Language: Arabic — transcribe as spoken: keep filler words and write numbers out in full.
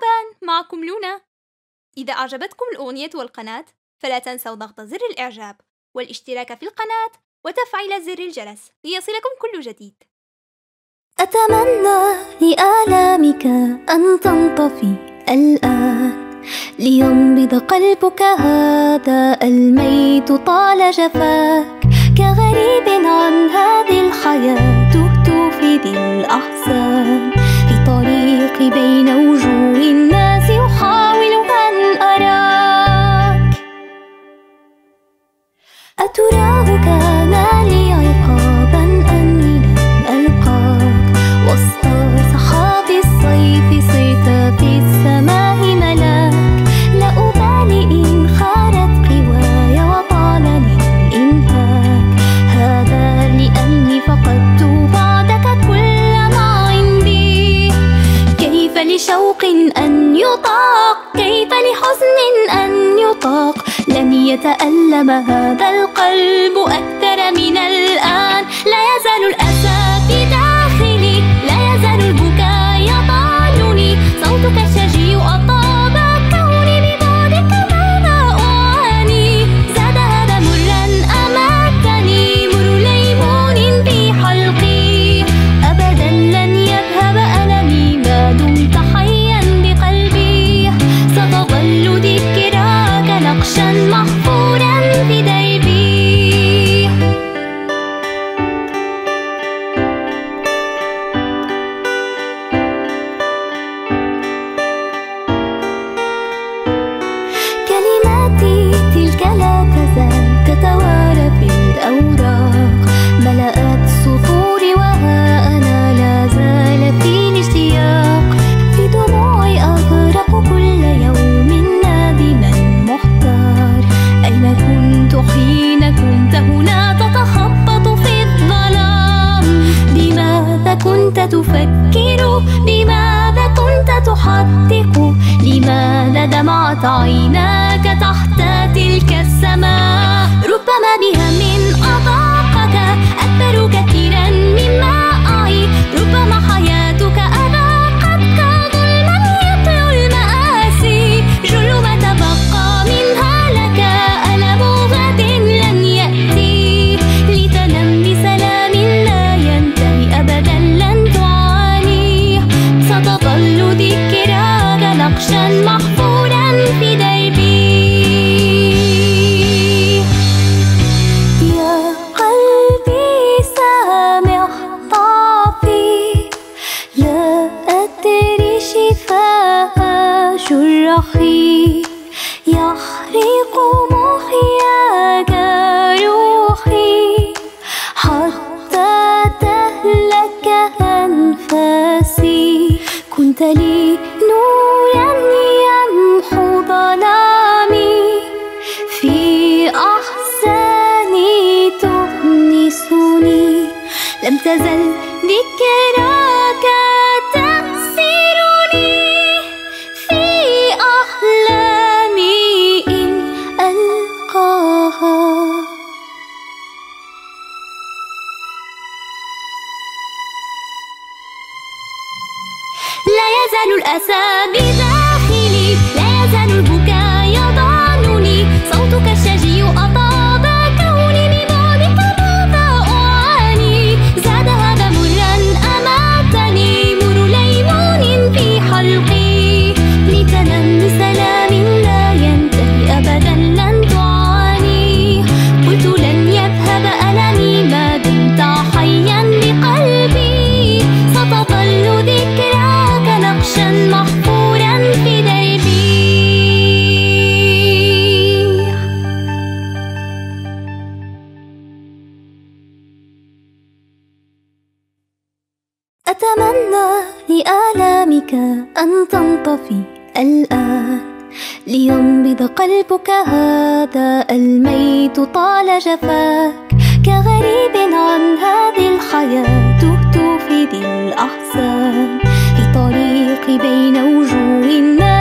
مرحبا، معكم لونا. إذا أعجبتكم الأغنية والقناة فلا تنسوا ضغط زر الإعجاب والاشتراك في القناة وتفعيل زر الجرس ليصلكم كل جديد. أتمنى لآلامك أن تنطفي الآن، لينبض قلبك هذا الميت طال جفاك، كغريب عن هذه الحياة تهت في ذي الأحزان، في طريقي بين وجوه الناس أحاول أن أراك. أتراه كان لي عقابا أني لم ألقاك، وسط سحاب الصيف صيت في السماء ملاك، لا أبالي إن خارت قواي وطالني الإنهاك، هذا لأني فقدت بعدك كل ما عندي. كيف لشوق أن يطاق، كيف لحزن أن يطاق، لن يتألم هذا القلب أكثر من الآن. لا يزال الأسى في داخلي، لا يزال البكاء يطالني، صوتك الشجي أطاب كوني ببعدك ماذا أعاني. زاد هذا مرا أماتني، مر ليمون في حلقي، أبدا لن يذهب ألمي ما دمت حيا بقلبي، ستظل ذكراك نقشا محفورا في دربي. كلماتي تلك لا تزال تتوارى في الأوراق، ملأت سطوري وها أنا لا زال في الاشتياق، في دموعي أغرق كل يوم نادما محتار. أين كنت حين كنت هنا تتخبط في الظلام؟ بماذا كنت تفكر؟ بماذا كنت تحدق؟ لماذا دمعت عيناك تحت تلك السماء؟ ربما بهم أضاقك أكبر كثيرا مما أعي، ربما حياتك أذاقتك ظلما يطلو المآسي، جل ما تبقى منها لك ألم غد لن يأتي، لتنم بسلام لا ينتهي أبدا لن تعاني، ستظل ذكراك نقشا محفورا في دربي. يا قلبي سامع ضعفي، لا أدري شفاء جرحي، يحرق محياك روحي حتى تهلك أنفاسي. كنت لي نورا يمحو ظلامي، في أحزاني تؤنسني، لم تزل ذكراك تأسرني، في أحلامي إن ألقاها. لا يزال الأسى بداخلي، لا يزال البكاء يضعنني، صوتك الشجي أطاب كوني ببعدك ماذا أعاني. زاد هذا مرا أماتني، مر ليمون في حلقي، لتنم بسلام لا ينتهي أبدا لن تعاني، قلت لن يذهب ألمي ما دمت حيا بقلبي، ستظل ذكراك نقشا محفورا في دربي. أتمنى لآلامك أن تنطفي الآن، لينبض قلبك هذا الميت طال جفاك، كغريب عن هذه الحياة تهت في ذي الأحزان، في طريقي بين وجوه الناس